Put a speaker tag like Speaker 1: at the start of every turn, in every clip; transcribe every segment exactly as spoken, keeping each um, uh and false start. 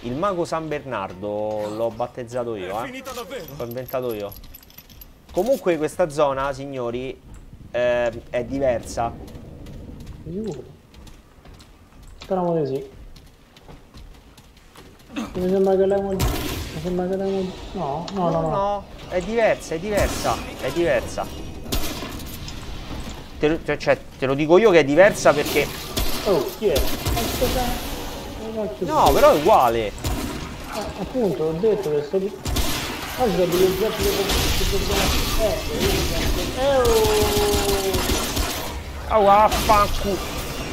Speaker 1: il mago San Bernardo l'ho battezzato io, eh. L'ho inventato io. Comunque questa zona, signori, eh, è diversa.
Speaker 2: Sicuro. Speriamo di sì. Mi sembra che l'abbiamo... Mi sembra che l'abbiamo... No, no, no, no.
Speaker 1: No, è diversa, è diversa, è diversa. Te lo, cioè, te lo dico io che è diversa perché...
Speaker 2: Oh, chi è?
Speaker 1: No, però è uguale.
Speaker 2: Eh, appunto, ho detto che sto... Oggi ho degli oggetti che dobbiamo... Eh, eh, oh!
Speaker 1: Oh, vaffanculo.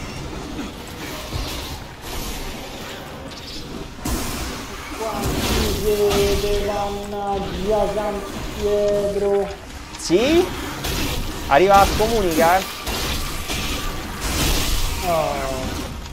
Speaker 2: Quanti siete, mannaggia San Pietro?
Speaker 1: Sì? Arriva la comunica, eh?
Speaker 2: Oh.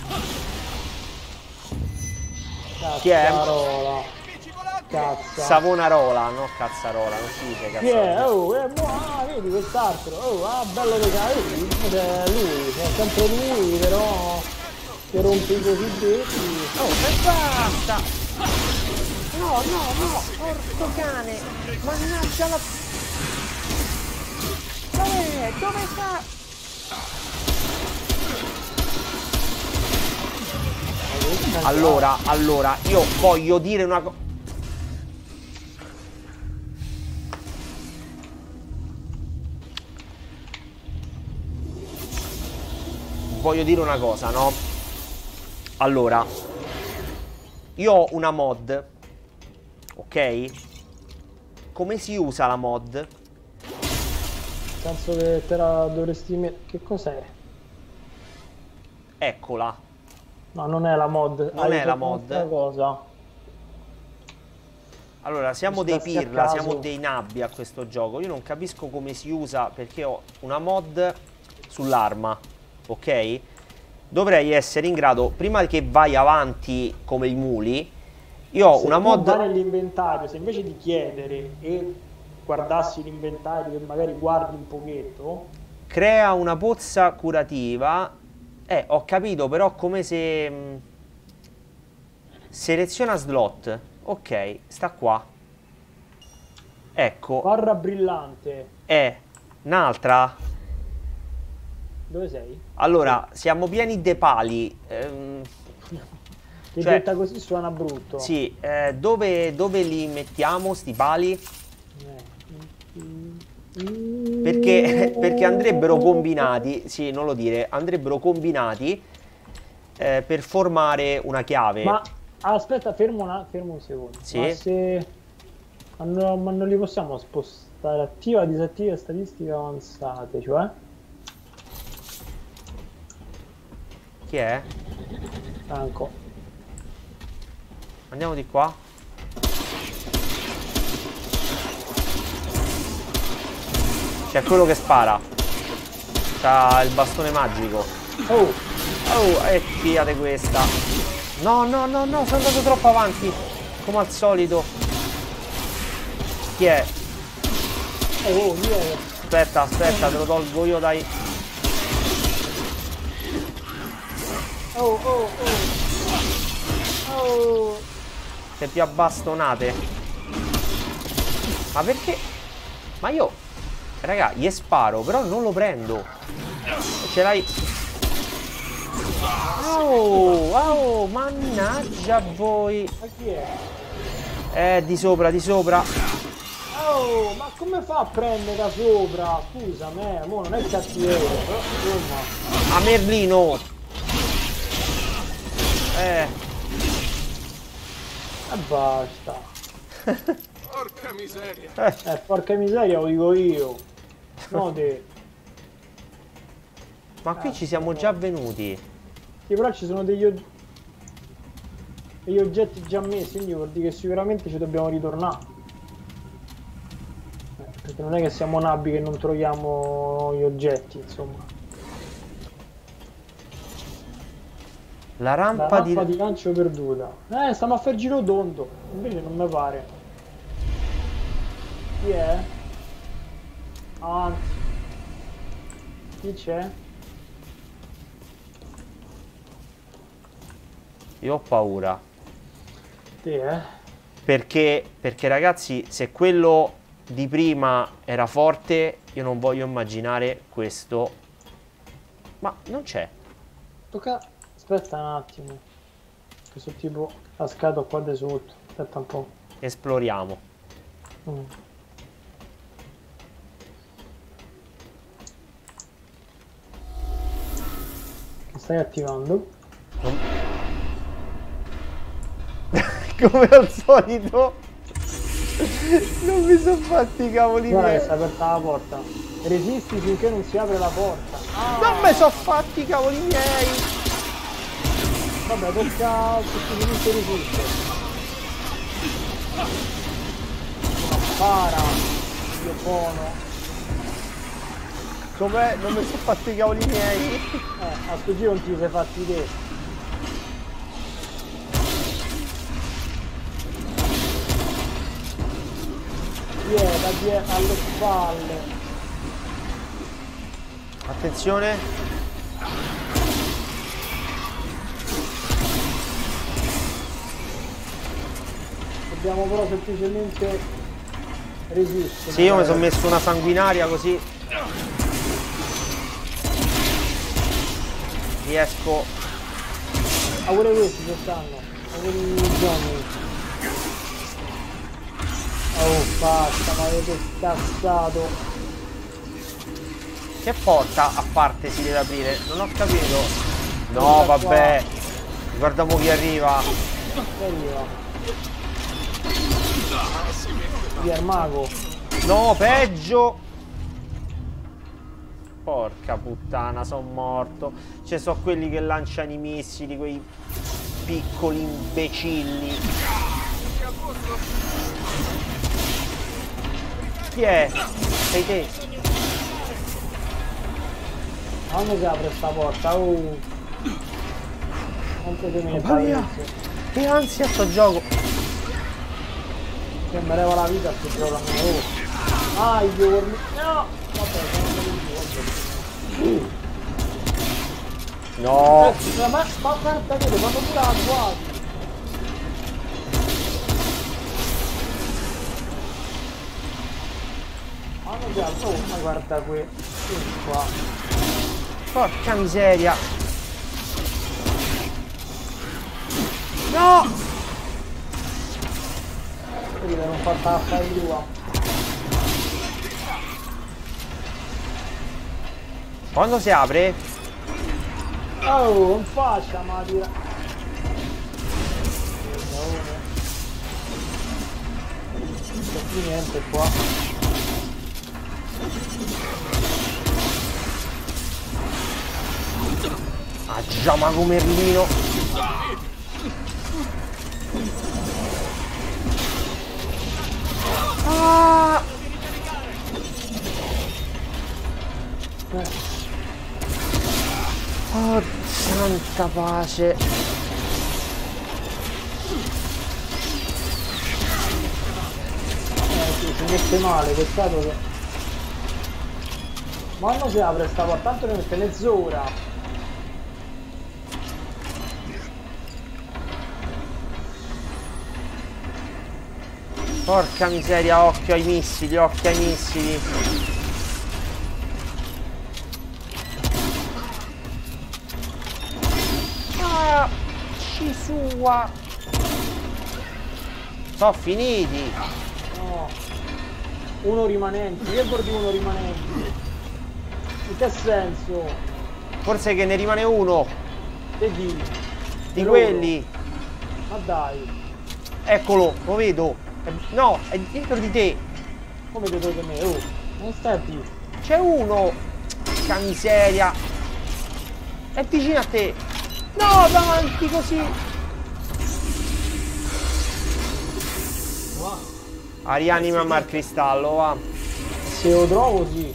Speaker 1: Chi è?
Speaker 2: Cazzarola. Cazza.
Speaker 1: Savonarola, no cazzarola, non si dice
Speaker 2: Chi è?
Speaker 1: cazzarola.
Speaker 2: Oh, è buono, ah, vedi quest'altro. Oh, ah, bello che cazzo. È lui, è sempre lui, però che rompe i cosiddetti.
Speaker 1: Oh, e basta! No, no, no, porco cane! Mannaggia la... Dov'è? Dove sta? Allora, allora, io voglio dire una cosa. Voglio dire una cosa, no? Allora, io ho una mod, ok? Come si usa la mod?
Speaker 2: Penso che te la dovresti mettere. Che cos'è?
Speaker 1: Eccola.
Speaker 2: No, non è la mod.
Speaker 1: Non
Speaker 2: Hai
Speaker 1: è la
Speaker 2: fatto
Speaker 1: mod.
Speaker 2: un'altra cosa.
Speaker 1: Allora, siamo dei
Speaker 2: Stessi a
Speaker 1: pirla,
Speaker 2: caso.
Speaker 1: siamo dei nabbi a questo gioco. Io non capisco come si usa perché ho una mod sull'arma, ok? Dovrei essere in grado, prima che vai avanti come i muli, io ho
Speaker 2: Se
Speaker 1: una
Speaker 2: tu
Speaker 1: mod...
Speaker 2: vai nell'inventario, se invece di chiedere e guardassi l'inventario, che magari guardi un pochetto,
Speaker 1: Crea una pozza curativa. Eh, ho capito, però come se... mh, Seleziona slot. Ok, sta qua. Ecco,
Speaker 2: barra brillante,
Speaker 1: è un'altra.
Speaker 2: dove sei?
Speaker 1: Allora, siamo pieni de pali. ehm,
Speaker 2: Che
Speaker 1: cioè-
Speaker 2: detta così suona brutto.
Speaker 1: sì, eh, dove, dove li mettiamo sti pali?
Speaker 2: Eh.
Speaker 1: Perché, perché andrebbero combinati, sì, non lo dire, andrebbero combinati eh, per formare una chiave.
Speaker 2: Ma aspetta, fermo, una, fermo un secondo.
Speaker 1: Sì.
Speaker 2: Ma se ma non, ma non li possiamo spostare attiva, disattiva, statistiche avanzate, cioè?
Speaker 1: Chi è?
Speaker 2: Franco.
Speaker 1: Andiamo di qua. C'è quello che spara. C'ha il bastone magico.
Speaker 2: Oh,
Speaker 1: Oh, e fiate questa. No, no, no, no, sono andato troppo avanti. Come al solito. Chi è?
Speaker 2: oh, oh, yeah.
Speaker 1: Aspetta, aspetta, te lo tolgo io, dai.
Speaker 2: Oh, oh, oh. Oh.
Speaker 1: Se più abbastonate. Ma perché? Ma io, raga, gli sparo, però non lo prendo. Ce l'hai. Oh, oh, mannaggia voi.
Speaker 2: Ma chi è?
Speaker 1: Eh, di sopra, di sopra.
Speaker 2: Oh, ma come fa a prendere da sopra? Scusa me, mo non è cattiveria, però insomma.
Speaker 1: A Merlino. Eh.
Speaker 2: E basta.
Speaker 3: Porca miseria.
Speaker 1: eh.
Speaker 2: Eh, porca miseria, lo dico io. No te.
Speaker 1: Ma qui ci siamo già venuti.
Speaker 2: Sì, però ci sono degli, og- degli oggetti già messi, quindi vuol dire che sicuramente ci dobbiamo ritornare. Eh, perché non è che siamo nabbi che non troviamo gli oggetti, insomma.
Speaker 1: La
Speaker 2: La
Speaker 1: rampa,
Speaker 2: rampa
Speaker 1: di...
Speaker 2: di lancio perduta. Eh, stiamo a fare il giro tondo. Invece non mi pare. Chi è? Anzi. Chi c'è?
Speaker 1: Io ho paura.
Speaker 2: Sì, eh?
Speaker 1: Perché, perché ragazzi, se quello di prima era forte, io non voglio immaginare questo. Ma non c'è.
Speaker 2: Tocca... Aspetta un attimo. Che sono tipo cascato qua di sotto. Aspetta un po'.
Speaker 1: Esploriamo.
Speaker 2: Mm. Che stai attivando?
Speaker 1: Non... Come al solito. Non mi sono fatti i cavoli
Speaker 2: Guarda
Speaker 1: miei.
Speaker 2: che si è aperta la porta. Resisti finché non si apre la porta. Ah,
Speaker 1: Non mi sono fatti i cavoli miei.
Speaker 2: vabbè, tocca a tutti i resiste. Para. Dio buono.
Speaker 1: Com'è? Non mi sono fatti i cavoli miei.
Speaker 2: Eh, a sto giro non ti sei fatti te. Piega, piega, alle spalle.
Speaker 1: Attenzione.
Speaker 2: Dobbiamo però semplicemente resistere.
Speaker 1: Sì, io mi sono messo una sanguinaria così riesco.
Speaker 2: Ah, pure questi ci stanno. Ah, pure i zombie. Oh, basta, ma avete scassato.
Speaker 1: Che porta a parte si deve aprire? Non ho capito. No, vabbè. Guardiamo chi arriva.
Speaker 2: Chi arriva? Chi è il mago?
Speaker 1: No, peggio. Porca puttana, sono morto. Ci sono quelli che lanciano i missili, quei piccoli imbecilli. Chi è? Sei te?
Speaker 2: Quando si apre sta porta? Oh! Quanto te ne
Speaker 1: Via. Che ansia sto gioco.
Speaker 2: Che mi leva la vita sto gioco a me. Oh! Ah, i giorni! No! Vabbè, sono andato in
Speaker 1: No.
Speaker 2: Ma, ma guarda che lo fanno pure a quasi! Ah, non già, oh, ma guarda qui! Qua!
Speaker 1: Porca miseria. No.
Speaker 2: Vedi, non fatta la fare tua!
Speaker 1: Quando si apre?
Speaker 2: Oh, in faccia, ma tira! Non c'è più niente qua!
Speaker 1: Ah, già, mago Merlino. Ah. Oh, santa pace.
Speaker 2: Eh sì, si mette male, peccato che... Ma non si apre sta porta, tanto ne mette mezz'ora!
Speaker 1: Porca miseria, occhio ai missili, occhio ai missili. Ah, ci sua. Sono finiti.
Speaker 2: No! Uno rimanente, che vuol dire uno rimanente? In che senso?
Speaker 1: Forse che ne rimane uno
Speaker 2: Che dici?
Speaker 1: di
Speaker 2: Loro?
Speaker 1: quelli.
Speaker 2: Ma dai,
Speaker 1: Eccolo, lo vedo. È- No, è dietro di te.
Speaker 2: come vedo da me? Oh, non stai a dire.
Speaker 1: C'è uno. Porca miseria. È vicino a te. No, davanti così.
Speaker 2: Va.
Speaker 1: Ah, rianimami al cristallo, va.
Speaker 2: Se lo trovo sì.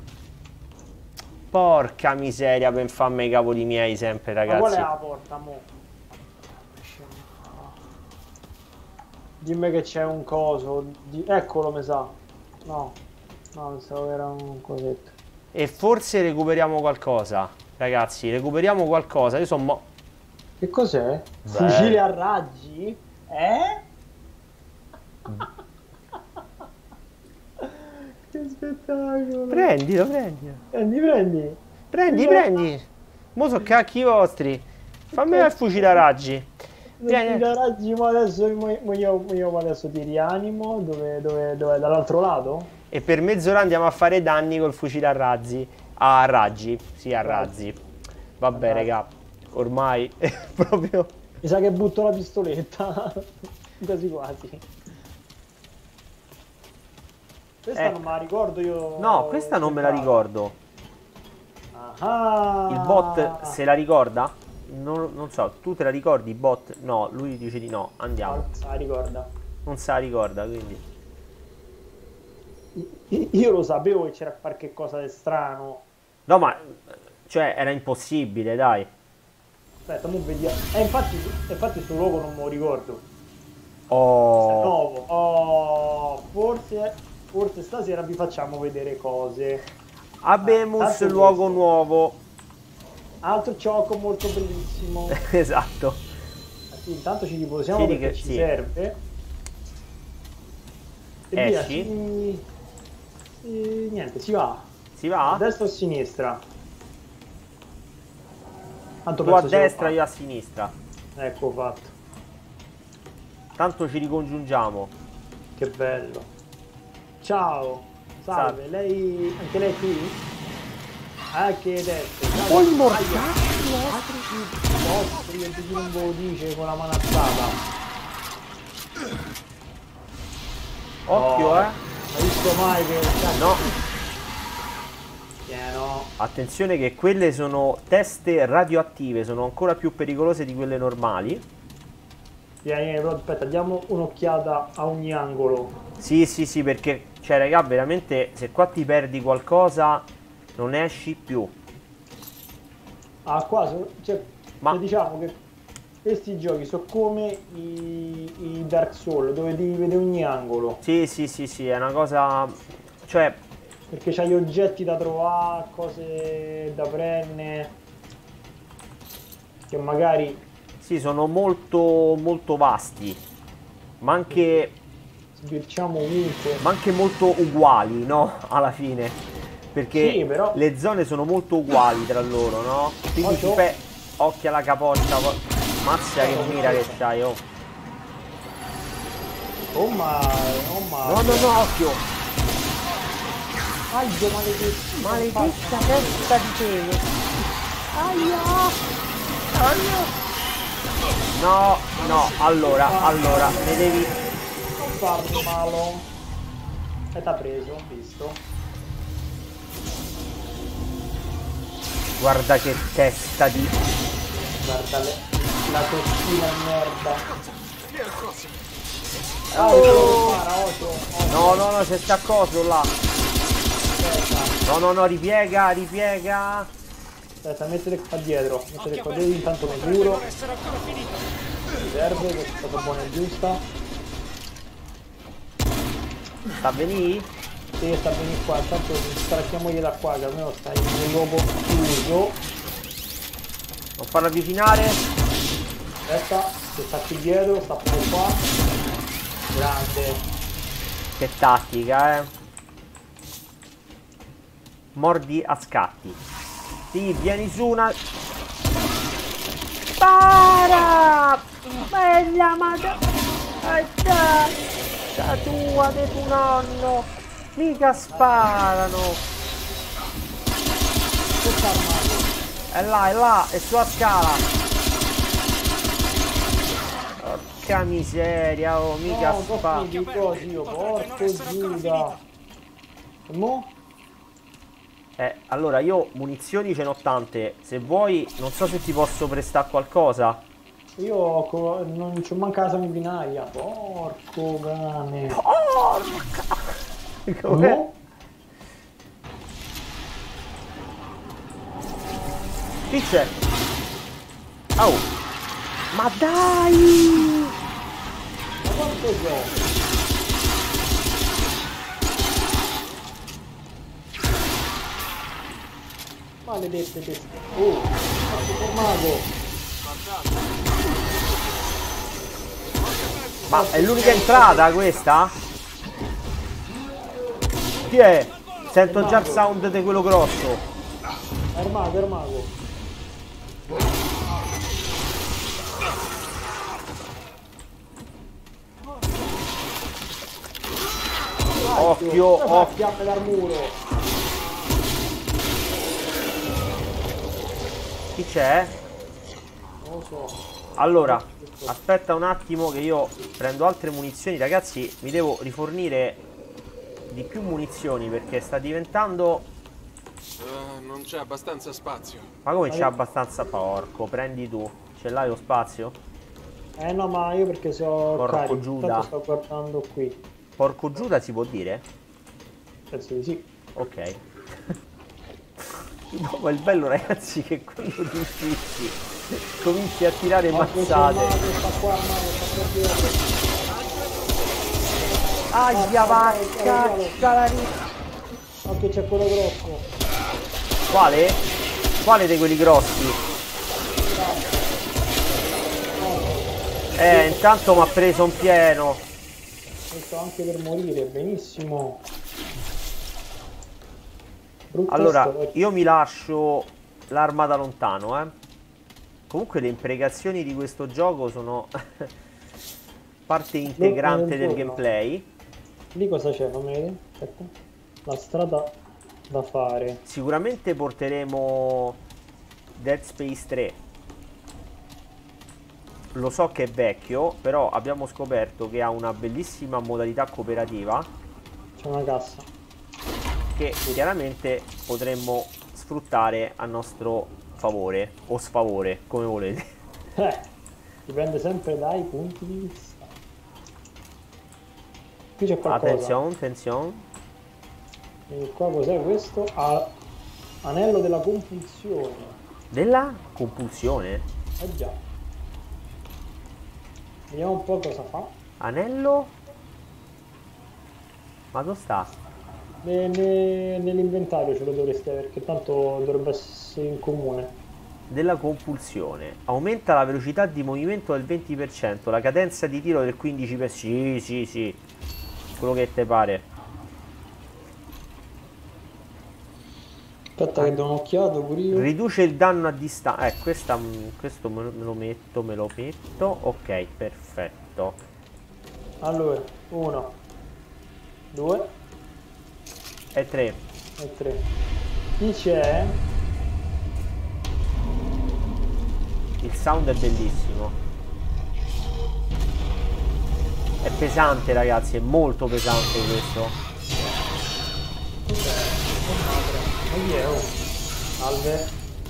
Speaker 1: Porca miseria, per farmi i cavoli miei sempre,
Speaker 2: Ma qual è
Speaker 1: ragazzi.
Speaker 2: la porta, mo? Dimmi che c'è un coso. Di... Eccolo, mi sa. No. No, pensavo che era un cosetto.
Speaker 1: E forse recuperiamo qualcosa. Ragazzi, recuperiamo qualcosa. Io sono mo...
Speaker 2: Che cos'è?
Speaker 1: Beh.
Speaker 2: Fucile a raggi? Eh? Che spettacolo!
Speaker 1: Prendilo, prendilo.
Speaker 2: Prendi, prendi!
Speaker 1: Prendi, prendi. Mo so cacchi vostri. Fammi il fucile a raggi. Vieni.
Speaker 2: Raggi, ma adesso, mo io, io adesso ti rianimo. Dove, dove, dove? Dall'altro lato?
Speaker 1: E per mezz'ora andiamo a fare danni col fucile a razzi. A raggi. Sì, a razzi. Vabbè, raga. Ormai è proprio...
Speaker 2: Mi sa che butto la pistoletta. Quasi quasi. Questa
Speaker 1: Eh.
Speaker 2: non me la ricordo io.
Speaker 1: No, questa non me la ricordo.
Speaker 2: Ah.
Speaker 1: Il bot se la ricorda? Non, non so, tu te la ricordi, bot? No, lui dice di no, andiamo.
Speaker 2: Non se la ricorda.
Speaker 1: Non se la ricorda, quindi.
Speaker 2: I- Io lo sapevo che c'era qualche cosa di strano.
Speaker 1: No, ma... Cioè, era impossibile, dai.
Speaker 2: Aspetta, mo vediamo. Eh, infatti, infatti sul logo non me lo ricordo.
Speaker 1: Oh...
Speaker 2: Nuovo. Oh, forse, forse stasera vi facciamo vedere cose.
Speaker 1: Abemus,
Speaker 2: Ah, tanto
Speaker 1: luogo
Speaker 2: questo.
Speaker 1: nuovo.
Speaker 2: Altro gioco molto bellissimo.
Speaker 1: Esatto.
Speaker 2: Ah, sì, intanto ci riposiamo
Speaker 1: Sì,
Speaker 2: perché
Speaker 1: che-
Speaker 2: ci
Speaker 1: sì.
Speaker 2: serve. E via,
Speaker 1: Esci.
Speaker 2: si... si- niente, si va.
Speaker 1: Si
Speaker 2: A
Speaker 1: va?
Speaker 2: destra o a sinistra? Tanto
Speaker 1: Tu a
Speaker 2: penso sia
Speaker 1: destra,
Speaker 2: fatto.
Speaker 1: io a sinistra.
Speaker 2: Ecco fatto.
Speaker 1: Tanto ci ricongiungiamo.
Speaker 2: Che bello. Ciao. Salve,
Speaker 1: Salve.
Speaker 2: lei... anche lei qui? Anche adesso.
Speaker 1: Oh, il mortaccio!
Speaker 2: Vostri, e chi non ve lo dice con la mano alzata.
Speaker 1: Occhio,
Speaker 2: Oh,
Speaker 1: eh.
Speaker 2: Hai visto mai che...
Speaker 1: No,
Speaker 2: Pieno.
Speaker 1: attenzione che quelle sono teste radioattive, sono ancora più pericolose di quelle normali.
Speaker 2: Vieni, però aspetta, diamo un'occhiata a ogni angolo.
Speaker 1: Sì, sì, sì, perché, cioè, raga, veramente, se qua ti perdi qualcosa, non esci più.
Speaker 2: Ah, qua, so- cioè,
Speaker 1: Ma-
Speaker 2: cioè, diciamo che questi giochi sono come i, i Dark Souls, dove devi vedere ogni angolo.
Speaker 1: Sì, sì, sì, sì, è una cosa... Cioè,
Speaker 2: Perché c'hai oggetti da trovare, cose da prendere, che magari
Speaker 1: sì, sono molto, molto vasti, ma anche,
Speaker 2: sbirciamo ovunque.
Speaker 1: ma anche molto uguali, no? Alla fine. Perché
Speaker 2: Sì, però-
Speaker 1: le zone sono molto uguali tra loro, no? Quindi
Speaker 2: Occhio.
Speaker 1: ti pe... Occhio alla capoccia, poi- mazza che mira che c'hai, oh.
Speaker 2: Oh ma... oh ma...
Speaker 1: No, no, no, occhio!
Speaker 2: Aglio maledetto!
Speaker 1: Maledetta testa di pelo!
Speaker 2: Aia! Aia!
Speaker 1: No, no, allora, allora, ne devi...
Speaker 2: Non farmi malo! E t'ha preso, ho visto.
Speaker 1: Guarda che testa di...
Speaker 2: Guarda le... la tostina di merda.
Speaker 3: Via il coso.
Speaker 2: Ah, oh. Spara, occhio, occhio.
Speaker 1: No, no, no, c'è sta coso là!
Speaker 2: Aspetta,
Speaker 1: No, no, no, ripiega, ripiega!
Speaker 2: aspetta, mettete qua dietro. Mettete qua dietro, intanto mi curo.
Speaker 3: Essere ancora finito.
Speaker 2: Mi serve, questa è stata buona e giusta.
Speaker 1: Sta a venì?
Speaker 2: Sì, sta bene qua, intanto stracchiamogli da qua, che almeno sta in un luogo chiuso.
Speaker 1: Non farlo avvicinare?
Speaker 2: Aspetta, che sta qui dietro, sta proprio qua. Grande.
Speaker 1: Che tattica, eh! Mordi a scatti. Sì, vieni su una... Spara! Bella madre... La tua, di tuo nonno! Mica sparano!
Speaker 2: Questa armato.
Speaker 1: È là, è là, è sulla scala! Porca miseria, oh, mica
Speaker 2: No, non
Speaker 1: spara!
Speaker 2: finito i cosi io, porco Giuda. E mo?
Speaker 1: Eh, allora io munizioni ce n'ho tante. Se vuoi, non so se ti posso prestare qualcosa.
Speaker 2: Io ho co- non c'ho manca la sanguinaria. Porco cane.
Speaker 1: Porca! Com'è?
Speaker 2: No?
Speaker 1: Chi c'è? Oh! Ma dai!
Speaker 2: Ma quanto gioco? Maledette teste. Oh, fatto formato.
Speaker 1: Ma è l'unica entrata questa? Chi è? Sento già il sound di quello grosso.
Speaker 2: È il mago, è il mago.
Speaker 1: Occhio, occhio.
Speaker 2: Fiamme dal muro.
Speaker 1: Chi c'è?
Speaker 2: Non lo so.
Speaker 1: Allora, aspetta un attimo che io prendo altre munizioni. Ragazzi, mi devo rifornire di più munizioni perché sta diventando...
Speaker 3: Uh, non c'è abbastanza spazio.
Speaker 1: Ma come c'è abbastanza? Porco, prendi tu. Ce l'hai lo spazio?
Speaker 2: Eh no, ma io perché so
Speaker 1: Porco
Speaker 2: carico,
Speaker 1: Giuda.
Speaker 2: tanto sto guardando qui.
Speaker 1: Porco Giuda si può dire?
Speaker 2: Penso di sì.
Speaker 1: Ok. No, ma il bello ragazzi che quando ti fissi cominci a tirare mazzate.
Speaker 2: Sta qua, mago, sta per dietro.
Speaker 1: Aia vacca, calari.
Speaker 2: Occhio, c'è quello grosso.
Speaker 1: Quale? Quale di quelli grossi? Eh, intanto mi ha preso un pieno.
Speaker 2: E sto anche per morire, benissimo. Brutta
Speaker 1: Allora,
Speaker 2: storia.
Speaker 1: io mi lascio l'arma da lontano, eh. Comunque le imprecazioni di questo gioco sono parte integrante del gameplay.
Speaker 2: Lì cosa c'è? Fammi vedere. Aspetta. La strada da fare.
Speaker 1: Sicuramente porteremo Dead Space tre. Lo so che è vecchio, però abbiamo scoperto che ha una bellissima modalità cooperativa.
Speaker 2: C'è una cassa.
Speaker 1: Che chiaramente potremmo sfruttare a nostro favore o sfavore, come volete.
Speaker 2: Eh, dipende sempre dai punti di vista. Qui c'è qualcosa.
Speaker 1: Attenzione, attenzione.
Speaker 2: E qua cos'è questo? Ah, anello della compulsione.
Speaker 1: Della compulsione?
Speaker 2: Eh già. Vediamo un po' cosa fa.
Speaker 1: Anello? Ma dove sta?
Speaker 2: Ne- ne- Nell'inventario ce lo dovreste avere, perché tanto dovrebbe essere in comune.
Speaker 1: Della compulsione. Aumenta la velocità di movimento del venti per cento, la cadenza di tiro del quindici per cento. Sì, sì, sì. Quello che te pare.
Speaker 2: Aspetta che do un'occhiata pure io.
Speaker 1: Riduce il danno a distanza. Eh, questa, questo me lo metto, me lo metto. Ok, perfetto.
Speaker 2: Allora, uno, due
Speaker 1: E tre.
Speaker 2: e tre. Chi c'è?
Speaker 1: Il sound è bellissimo. È pesante ragazzi, è molto pesante questo.
Speaker 2: Ma chi è? Oh. Salve.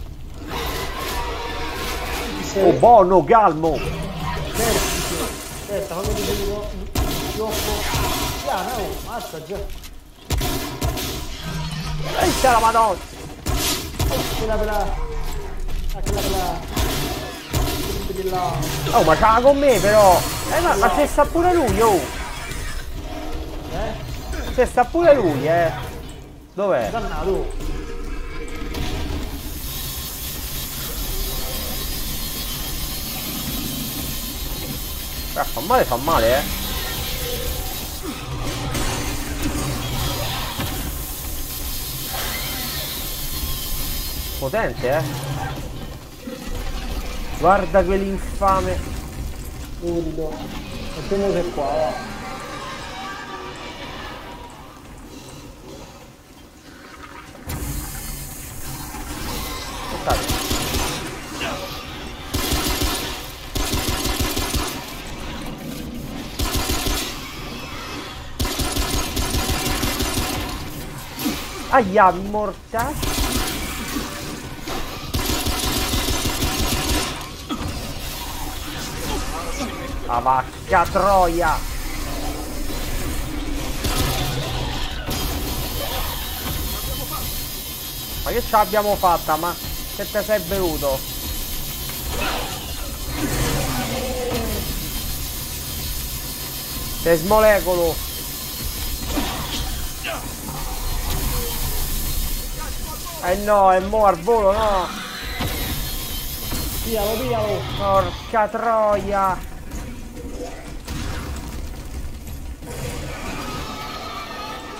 Speaker 1: Oh buono, calmo.
Speaker 2: Vertice. Aspetta, fammi vedere un gioco. Piano, oh, mazza già.
Speaker 1: Pensa la madonna.
Speaker 2: Quella per la... Ah, quella per la... Quella là.
Speaker 1: Oh ma c'ha con me però. Eh ma, ma c'è sta pure lui, oh.
Speaker 2: Eh?
Speaker 1: C'è sta pure lui, eh. Dov'è?
Speaker 2: Dannato.
Speaker 1: Eh, fa male, fa male, eh. Potente, eh. Guarda quell'infame.
Speaker 2: Urido. Mettiamo se qua, va.
Speaker 1: Aspettate. Aia, morta. Ah, vacca troia. Ma che ce l'abbiamo fatta? Ma che te sei bevuto? Sei smolecolo. Eh no, è mo al volo, no.
Speaker 2: Pialo, pialo.
Speaker 1: Porca troia.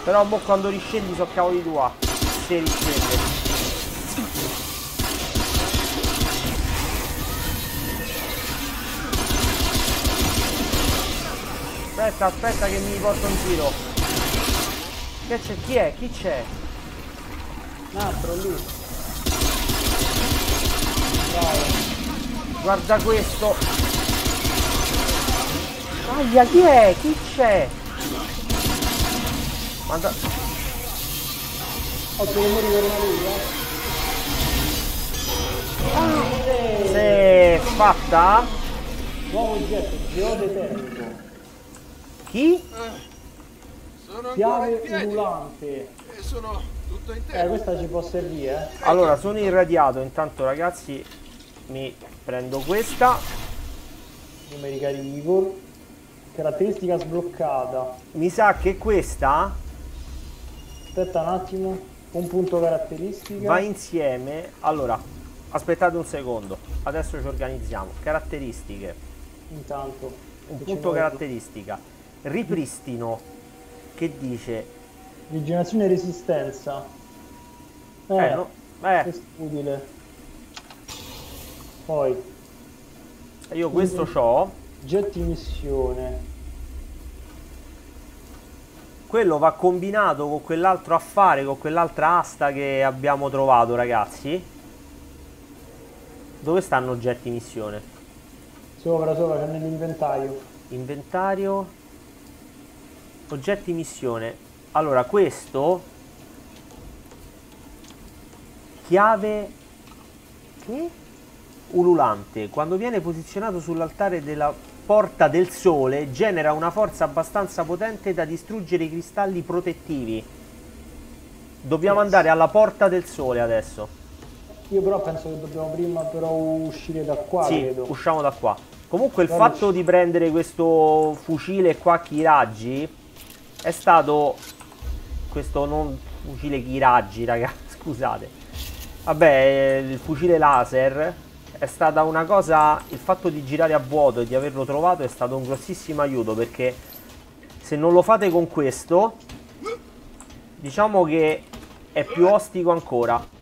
Speaker 1: Però boh, quando riscendi so cavoli tua. Se riscende. Aspetta, aspetta che mi porto in giro. Che c'è? Chi è? Chi c'è?
Speaker 2: Un altro lì. Bravo.
Speaker 1: Guarda questo. Aia, chi è? Chi c'è? Manda...
Speaker 2: Occhio che muori per una lui, eh.
Speaker 1: Ah, sei fatta?
Speaker 2: Nuovo oggetto, geode termico.
Speaker 1: Chi?
Speaker 3: Sono ancora in
Speaker 2: Chiave
Speaker 3: piedi.
Speaker 2: ululante.
Speaker 3: E sono tutto
Speaker 2: Eh,
Speaker 3: intero.
Speaker 2: questa ci può servire, eh.
Speaker 1: Allora, sono irradiato. Intanto, ragazzi, mi prendo questa.
Speaker 2: Come ricarico. Caratteristica sbloccata.
Speaker 1: Mi sa che questa
Speaker 2: Aspetta un attimo. Un punto caratteristica.
Speaker 1: va insieme. Allora, aspettate un secondo. Adesso ci organizziamo. Caratteristiche.
Speaker 2: Intanto.
Speaker 1: Un
Speaker 2: che ci
Speaker 1: punto
Speaker 2: vuole.
Speaker 1: caratteristica. Ripristino. Che dice?
Speaker 2: Rigenerazione e resistenza. Eh,
Speaker 1: Eh, no. Eh,
Speaker 2: questo è utile. Poi,
Speaker 1: io questo c'ho.
Speaker 2: jet di missione.
Speaker 1: Quello va combinato con quell'altro affare, con quell'altra asta che abbiamo trovato, ragazzi. Dove stanno oggetti missione?
Speaker 2: Sopra, sopra, c'è nell'inventario.
Speaker 1: Inventario. Oggetti missione. Allora, questo. Chiave. Che? Ululante. Quando viene posizionato sull'altare della Porta del Sole, genera una forza abbastanza potente da distruggere i cristalli protettivi. Dobbiamo
Speaker 2: Yes.
Speaker 1: andare alla Porta del Sole adesso.
Speaker 2: Io però penso che dobbiamo prima però uscire da qua,
Speaker 1: Sì,
Speaker 2: credo.
Speaker 1: usciamo da qua. Comunque il
Speaker 2: Guarda,
Speaker 1: fatto di prendere questo fucile qua Kiragi è stato... Questo non fucile Kiragi, ragazzi, scusate. Vabbè, il fucile laser è stata una cosa... Il fatto di girare a vuoto e di averlo trovato è stato un grossissimo aiuto, perché se non lo fate con questo, diciamo che è più ostico ancora.